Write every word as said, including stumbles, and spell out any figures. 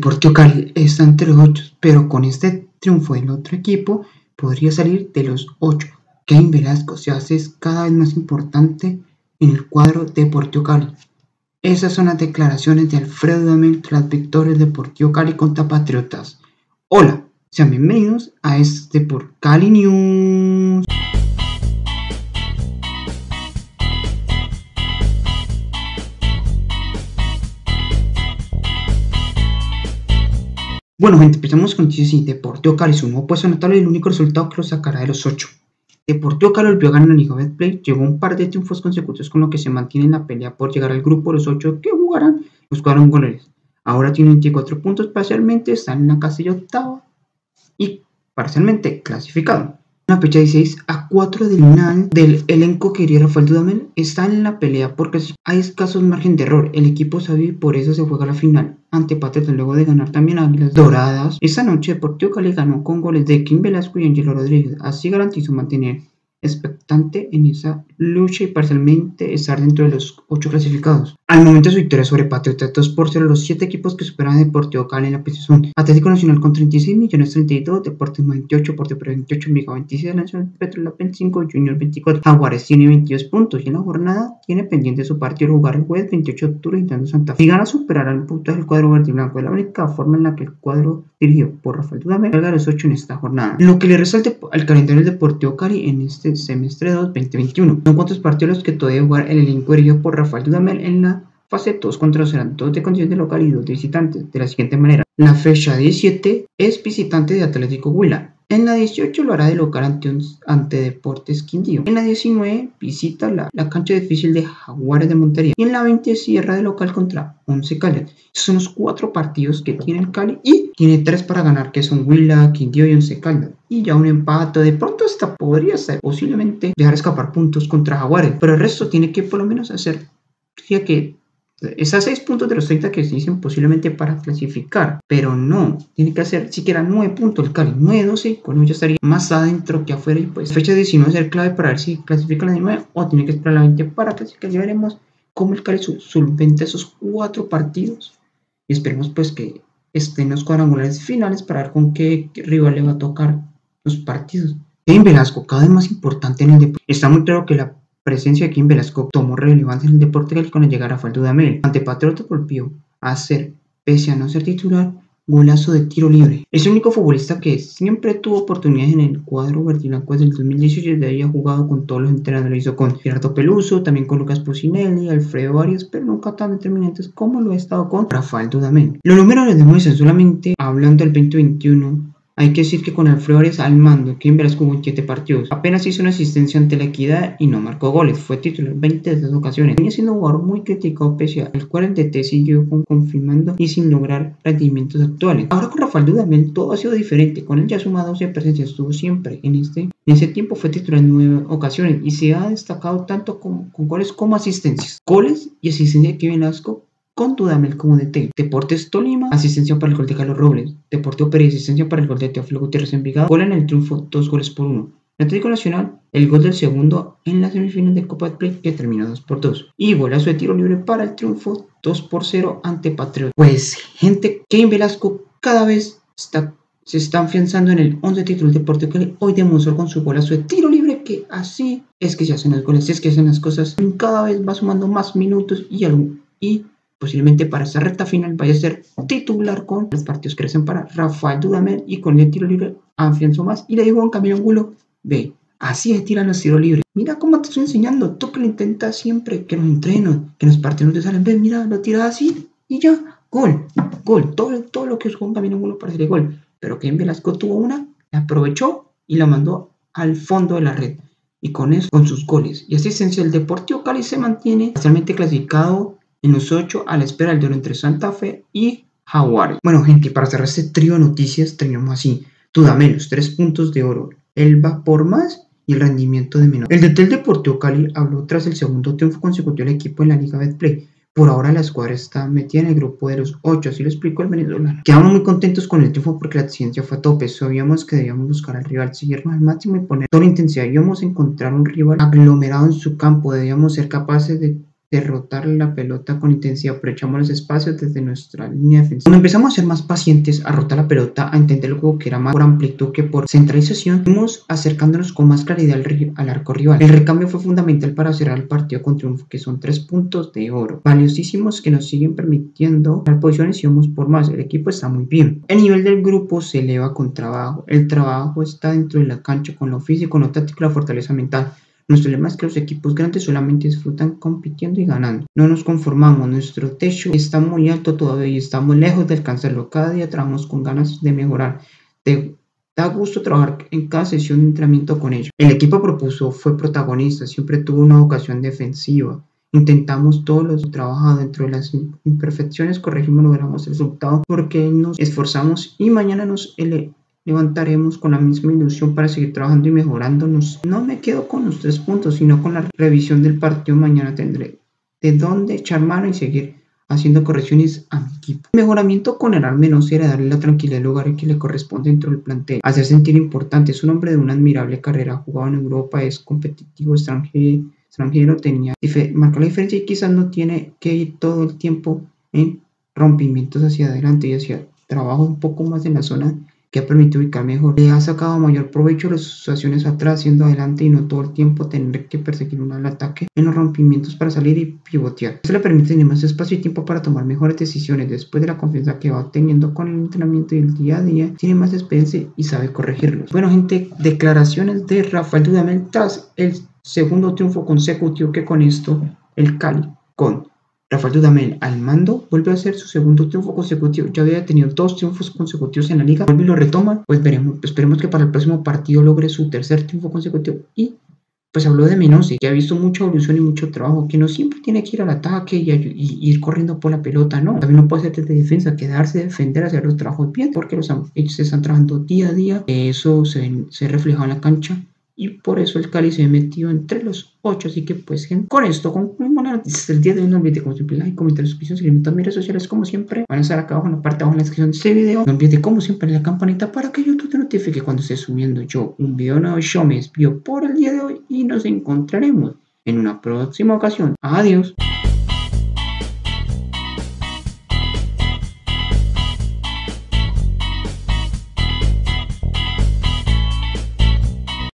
Deportivo Cali está entre los ocho, pero con este triunfo del otro equipo podría salir de los ocho. Kevin Velasco se hace cada vez más importante en el cuadro Deportivo Cali. Esas son las declaraciones de Alfredo Dudamel tras las victorias del Deportivo Cali contra Patriotas. Hola, sean bienvenidos a este por Cali News. Bueno gente, empezamos con noticias y Deportivo Cali, su nuevo puesto notable y el único resultado que lo sacará de los ocho. Deportivo Cali volvió a ganar la Liga Betplay, llegó un par de triunfos consecutivos con lo que se mantiene en la pelea por llegar al grupo de los ocho que jugarán los cuadrangulares. Ahora tiene veinticuatro puntos parcialmente, están en la casilla octava y parcialmente clasificado. En la fecha dieciséis a cuatro del final del elenco que quería Rafael Dudamel está en la pelea porque hay escasos margen de error. El equipo sabe y por eso se juega la final ante Patriotas luego de ganar también a Águilas Doradas. Esta noche Deportivo Cali ganó con goles de Kevin Velasco y Angelo Rodríguez, así garantizó mantener expectante en esa lucha y parcialmente estar dentro de los ocho clasificados. Al momento de su victoria sobre Patriotas dos por cero, los siete equipos que superan a Deportivo Cali en la posición: Atlético Nacional con treinta y seis millones treinta y dos, Deportes veintiocho, Deportes veintiocho, Envigado veintiséis, Nacional Petrolera veinticinco, Junior veinticuatro, Jaguares tiene veintidós puntos y en la jornada tiene pendiente su partido de jugar el jueves veintiocho de octubre intentando Santa Fe. Si gana superará el puntaje del cuadro verde y blanco, es la única forma en la que el cuadro dirigido por Rafael Dudamel salga a los ocho en esta jornada. Lo que le resta al, al calendario del Deportivo Cali en este semestre dos veinte veintiuno. Son cuantos partidos los que todavía jugar el elenco dirigido por Rafael Dudamel en la fase dos contra serán dos de condición de local y dos de visitantes, de la siguiente manera. La fecha diecisiete es visitante de Atlético Huila. En la dieciocho lo hará de local ante, un, ante Deportes Quindío. En la diecinueve visita la, la cancha difícil de Jaguares de Montería. Y en la veinte cierra de local contra Once Caldas. Esos son los cuatro partidos que tiene el Cali y tiene tres para ganar, que son Huila, Quindío y Once Caldas. Y ya un empate, de pronto hasta podría ser posiblemente dejar escapar puntos contra Jaguares. Pero el resto tiene que por lo menos hacer, ya que esas seis puntos de los treinta que se dicen posiblemente para clasificar, pero no, tiene que hacer siquiera nueve puntos el Cali, nueve doce, con ello ya estaría más adentro que afuera y pues fecha diecinueve ser clave para ver si clasifica la diecinueve o tiene que esperar la veinte para clasificar. Ya veremos cómo el Cali solventa esos cuatro partidos y esperemos pues que estén los cuadrangulares finales para ver con qué rival le va a tocar los partidos. Kevin Velasco, cada vez más importante en el deporte. Está muy claro que la presencia de Kevin Velasco tomó relevancia en el Deportivo Cali con el llegar a Rafael Dudamel. Ante Patriotas volvió a ser, pese a no ser titular, golazo de tiro libre. Es el único futbolista que siempre tuvo oportunidades en el cuadro verde y blanco desde el dos mil dieciocho y desde ahí ha jugado con todos los entrenadores. Lo hizo con Gerardo Peluso, también con Lucas Pucinelli, Alfredo Arias, pero nunca tan determinantes como lo ha estado con Rafael Dudamel. Los números les demuestran, solamente hablando del veinte veintiuno. Hay que decir que con Alfredo Arias al mando, Kevin Velasco jugó en siete partidos. Apenas hizo una asistencia ante la Equidad y no marcó goles. Fue titular veinte de esas ocasiones. Venía siendo un jugador muy criticado pese al cual el D T siguió confirmando y sin lograr rendimientos actuales. Ahora con Rafael Dudamel todo ha sido diferente. Con él ya sumado doce presencias, estuvo siempre en este. En ese tiempo fue titular en nueve ocasiones y se ha destacado tanto como, con goles como asistencias. Goles y asistencia de Kevin Velasco con Dudamel como D T. Deportes Tolima, asistencia para el gol de Carlos Robles. Deportivo Pérez, asistencia para el gol de Teófilo Gutiérrez Envigado. Gol en el triunfo, dos goles por uno. Atlético Nacional, el gol del segundo en la semifinal de Copa Play que terminó dos por dos. Y golazo de tiro libre para el triunfo dos por cero ante Patriotas. Pues gente, Kevin Velasco cada vez está, se está afianzando en el once titular del Deportivo Cali. Hoy demostró con su golazo de tiro libre que así es que se hacen los goles, es que se hacen las cosas. Cada vez va sumando más minutos y algo. Y posiblemente para esa recta final vaya a ser titular con los partidos que crecen para Rafael Dudamel y con el tiro libre afianzó más. Y le dijo a Juan Camilo Angulo, ve, así se tiran los tiros libres. Mira cómo te estoy enseñando, tú que lo intentas siempre, que los entrenos, que los partidos no te salen, ve, mira, lo tiras así y ya, gol, gol. Todo, todo lo que es Juan Camilo Angulo para hacer gol. Pero Kevin Velasco tuvo una, la aprovechó y la mandó al fondo de la red. Y con eso, con sus goles y asistencia, el Deportivo Cali se mantiene parcialmente clasificado en los ocho a la espera del duelo entre Santa Fe y Jaguares. Bueno gente, para cerrar este trío de noticias terminamos así. Dudamel, los tres puntos de oro. Él va por más y el rendimiento de menor. El D T del Deportivo Cali habló tras el segundo triunfo consecutivo del equipo en la Liga Betplay. Por ahora la escuadra está metida en el grupo de los ocho, así lo explicó el venezolano. Quedamos muy contentos con el triunfo porque la exigencia fue a tope. Sabíamos que debíamos buscar al rival, seguirnos al máximo y poner toda la intensidad. Debíamos encontrar un rival aglomerado en su campo, debíamos ser capaces de derrotar la pelota con intensidad, aprovechamos los espacios desde nuestra línea defensiva. Cuando empezamos a ser más pacientes, a rotar la pelota, a entender el juego que era más por amplitud que por centralización, fuimos acercándonos con más claridad al, al arco rival. El recambio fue fundamental para cerrar el partido con triunfo, que son tres puntos de oro, valiosísimos que nos siguen permitiendo dar posiciones y vamos por más. El equipo está muy bien. El nivel del grupo se eleva con trabajo. El trabajo está dentro de la cancha con lo físico, lo táctico y la fortaleza mental. Nuestro lema es que los equipos grandes solamente disfrutan compitiendo y ganando. No nos conformamos, nuestro techo está muy alto todavía y estamos lejos de alcanzarlo. Cada día trabajamos con ganas de mejorar. Te da gusto trabajar en cada sesión de entrenamiento con ellos. El equipo propuso, fue protagonista, siempre tuvo una vocación defensiva. Intentamos todo lo trabajado, dentro de las imperfecciones corregimos, logramos el resultado porque nos esforzamos y mañana nos ele levantaremos con la misma ilusión para seguir trabajando y mejorándonos. No me quedo con los tres puntos, sino con la revisión del partido. Mañana tendré de dónde echar mano y seguir haciendo correcciones a mi equipo. El mejoramiento con el Al-Menos era darle la tranquilidad al lugar que le corresponde dentro del plantel, hacer sentir importante. Es un hombre de una admirable carrera, jugado en Europa, es competitivo, extranjero, extranjero tenía marcó la diferencia y quizás no tiene que ir todo el tiempo en rompimientos hacia adelante y hacia trabajo un poco más en la zona que ha permitido ubicar mejor. Le ha sacado mayor provecho de sus acciones atrás, siendo adelante y no todo el tiempo tener que perseguir un al ataque en los rompimientos para salir y pivotear. Eso le permite tener más espacio y tiempo para tomar mejores decisiones. Después de la confianza que va teniendo con el entrenamiento y el día a día, tiene más experiencia y sabe corregirlos. Bueno, gente, declaraciones de Rafael Dudamel tras el segundo triunfo consecutivo, que con esto el Cali con Rafael Dudamel al mando vuelve a hacer su segundo triunfo consecutivo. Ya había tenido dos triunfos consecutivos en la liga, vuelve y lo retoma. Pues veremos, esperemos que para el próximo partido logre su tercer triunfo consecutivo. Y pues habló de Menossi, que ha visto mucha evolución y mucho trabajo, que no siempre tiene que ir al ataque y, y, y ir corriendo por la pelota, no. También no puede ser desde defensa, quedarse, defender, hacer los trabajos bien, porque los, ellos están trabajando día a día. Eso se, se refleja en la cancha. Y por eso el Cali se metió entre los ocho. Así que pues gente, con esto concluimos la noticia del día de hoy. No olvides como siempre like, comentar, suscribirse, seguirme en mis redes sociales como siempre. Van a estar acá abajo en la parte de abajo en la descripción de este video. No olvides como siempre la campanita para que YouTube te notifique cuando esté subiendo yo un video nuevo. Yo me despido por el día de hoy y nos encontraremos en una próxima ocasión. Adiós.